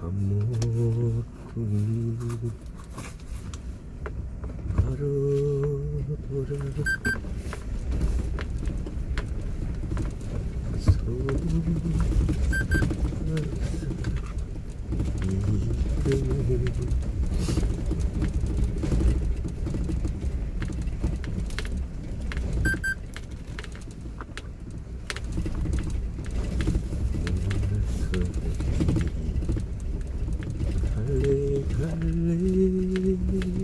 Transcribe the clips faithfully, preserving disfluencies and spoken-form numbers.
삼모퉁이 하루 돌아 달래 달래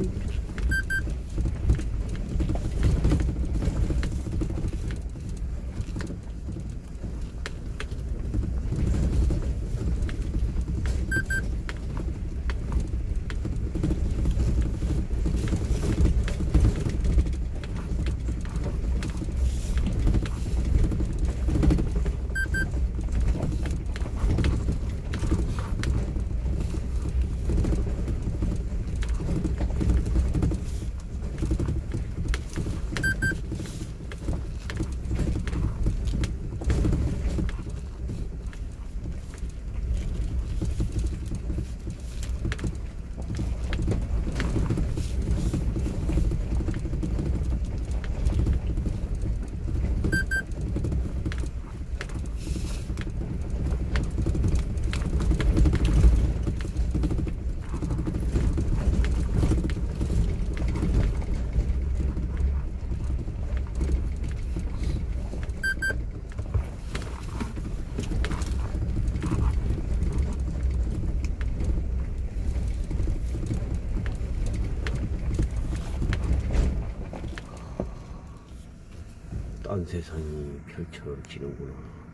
딴 세상이 펼쳐지는구나.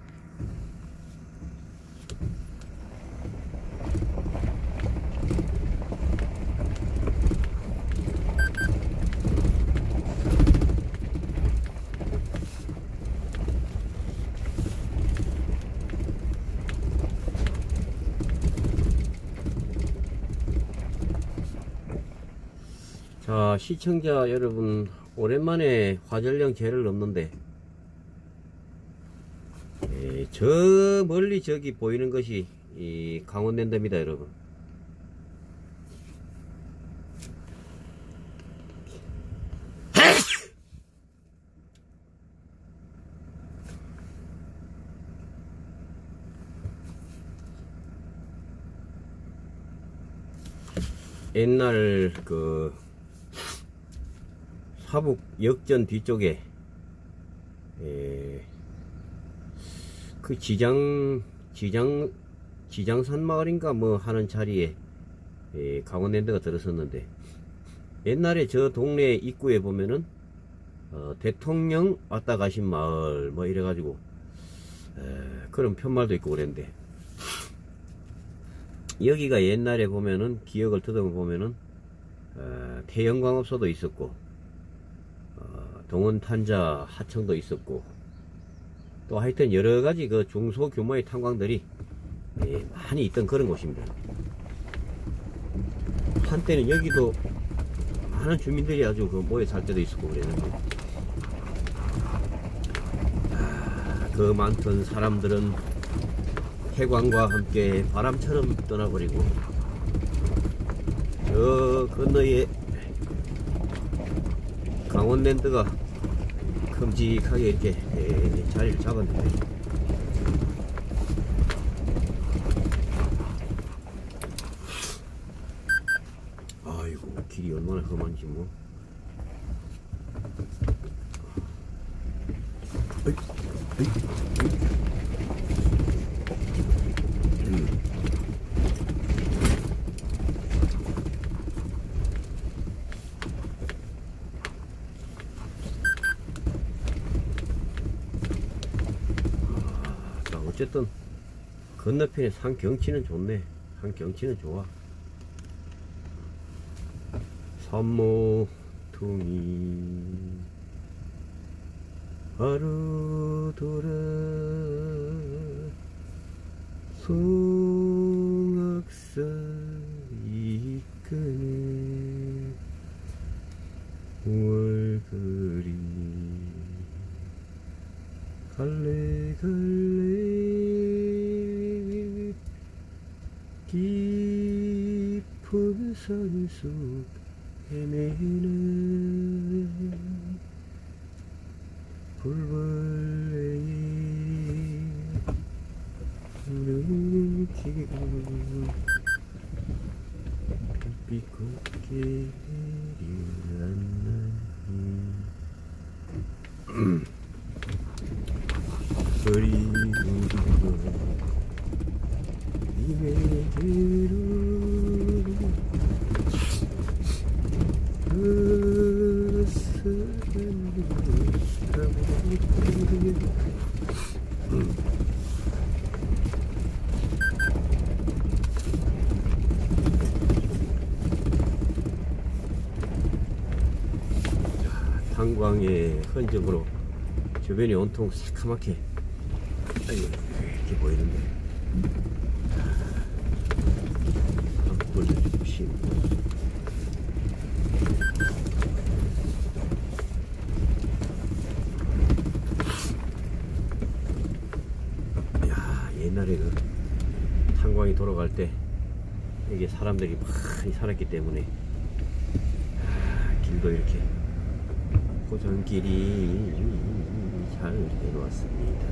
자, 시청자 여러분, 오랜만에 화전령 제를 넘는데, 에, 저 멀리 저기 보이는 것이 이 강원랜드입니다, 여러분. 옛날 그 사북 역전 뒤쪽에 에, 그 지장 지장 지장산 마을인가 뭐 하는 자리에 에, 강원랜드가 들었었는데, 옛날에 저 동네 입구에 보면은 어, 대통령 왔다 가신 마을 뭐 이래가지고 에, 그런 편말도 있고 그랬는데, 여기가 옛날에 보면은 기억을 더듬어 보면은 어, 태영광업소도 있었고, 어, 동원탄자 하청도 있었고, 또 하여튼 여러가지 그 중소규모의 탄광들이 예, 많이 있던 그런 곳입니다. 한때는 여기도 많은 주민들이 아주 그 모여 살 때도 있었고 그랬는데, 아, 그 많던 사람들은 해광과 함께 바람처럼 떠나버리고, 저 건너에 강원랜드가 큼직하게 이렇게 에, 자리를 잡았는데, 아이고 길이 얼마나 험한지 뭐. 어이, 어이, 어이. 음. 어쨌든 건너편에 산 경치는 좋네. 산 경치는 좋아. 삼모퉁이 하루 돌아 송악산 이끄네 월그리 갈래 갈래 길 깊은 산속 헤매는 불벌레의 눈길을 빛곱게 일어나니 그리우는 이내게로 그 사랑을 탄광의 흔적으로 주변이 온통 새카맣게 이렇게 보이는데 한풀 심 야 옛날에 그 탄광이 돌아갈 때 여기 사람들이 많이 살았기 때문에 아, 길도 이렇게 고정길이 잘 해놓았습니다.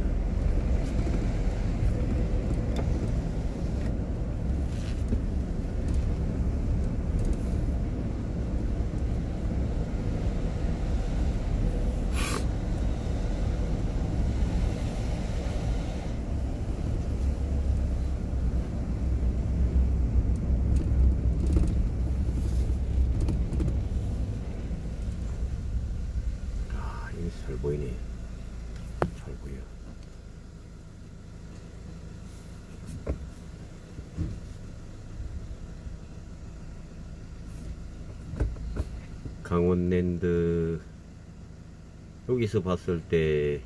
잘 보이네. 잘 보여. 강원랜드 여기서 봤을 때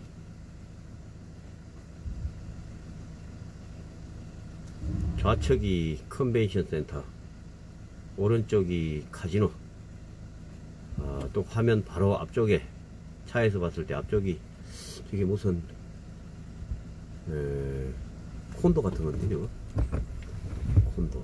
좌측이 컨벤션 센터, 오른쪽이 카지노. 아, 또 화면 바로 앞쪽에 차에서 봤을 때 앞쪽이 이게 무슨 에, 콘도 같은 건데 이거 콘도.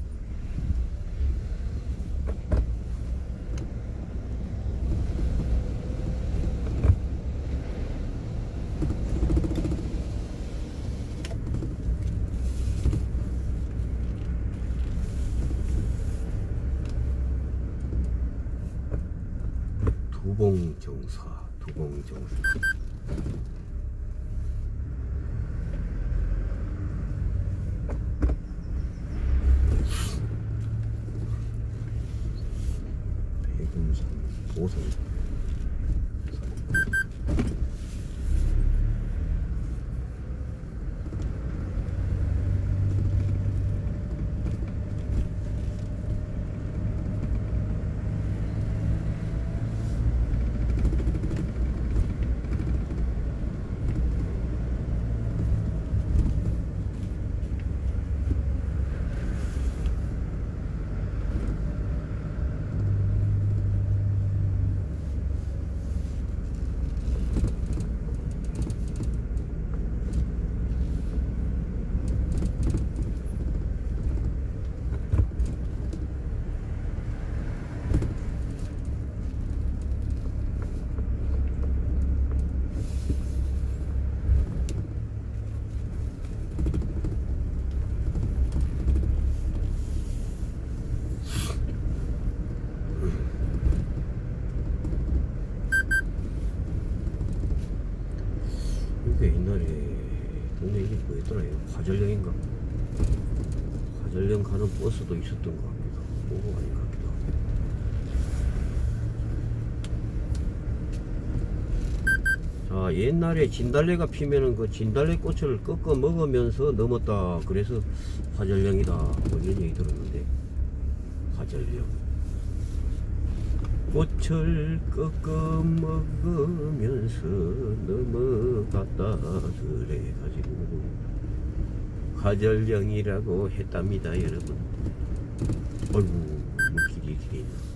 두봉정사, 두봉정사. 백운산, 오산. 옛날에 동네 이름이 뭐였더라? 화전령인가? 화전령 가는 버스도 있었던 것 같기도 하고 아닌 것 같기도 하고. 자, 옛날에 진달래가 피면은 그 진달래 꽃을 꺾어 먹으면서 넘었다, 그래서 화전령이다 뭐 이런 얘기 들었는데, 화전령 꽃을 꺾어 먹으면서 넘어갔다 그래가지고 화전령이라고 했답니다, 여러분. 어이구, 뭐 길이 길이 있나.